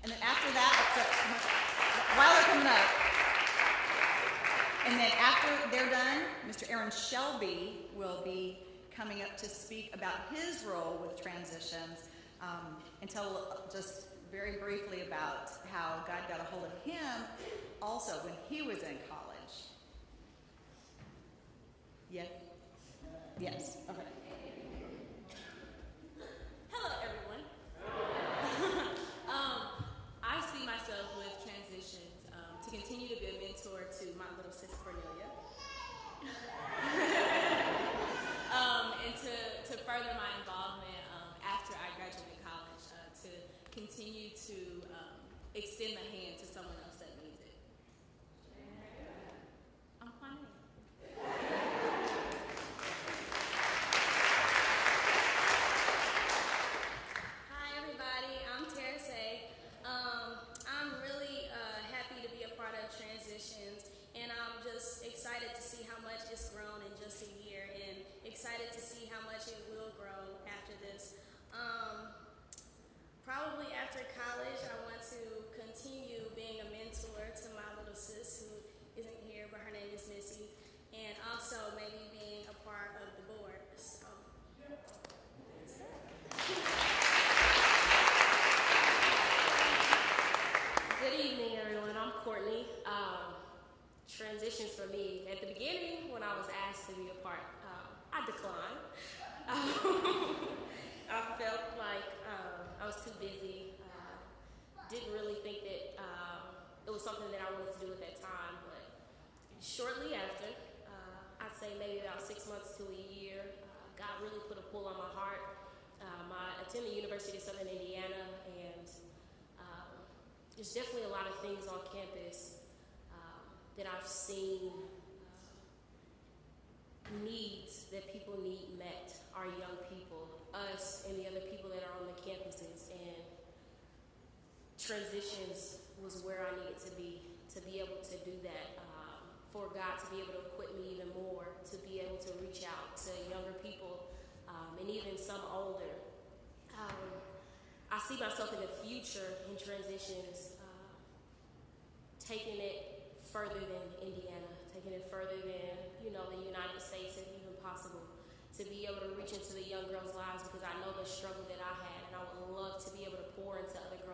And then after that, while they're coming up, and then after they're done, Mr. Aaron Shelby will be coming up to speak about his role with transitions, and tell just very briefly about how God got a hold of him also when he was in college. Yes? Yes. Okay. Hello, everyone. I see myself with transitions to continue to be a mentor to my little sis Cornelia, and to further my involvement after I graduate college, to continue to extend the hand to someone else that needs it. I'm fine. Hi everybody, I'm Teresa. I'm really happy to be a part of Transitions, and I'm just excited to see how much it's grown in just a year, and excited to see how much it will grow after this. Probably after college, I want to continue being a mentor to my little sis who isn't here, but her name is Missy, and also maybe being a part of the board. So, that's it. Good evening, everyone. I'm Courtney. Transitions for me. At the beginning, when I was asked to be a part, I declined. I felt like I was too busy. Didn't really think that it was something that I wanted to do at that time. But shortly after, I'd say maybe about 6 months to a year, God really put a pull on my heart. I attended the University of Southern Indiana, and there's definitely a lot of things on campus that I've seen needs that people need met, our young people, us, and the other people that are on the campuses. And transitions was where I needed to be able to do that, for God to be able to equip me even more, to be able to reach out to younger people, and even some older. I see myself in the future in transitions, taking it further than Indiana, taking it further than, the United States if even possible, to be able to reach into the young girls' lives, because I know the struggle that I had, and I would love to be able to pour into other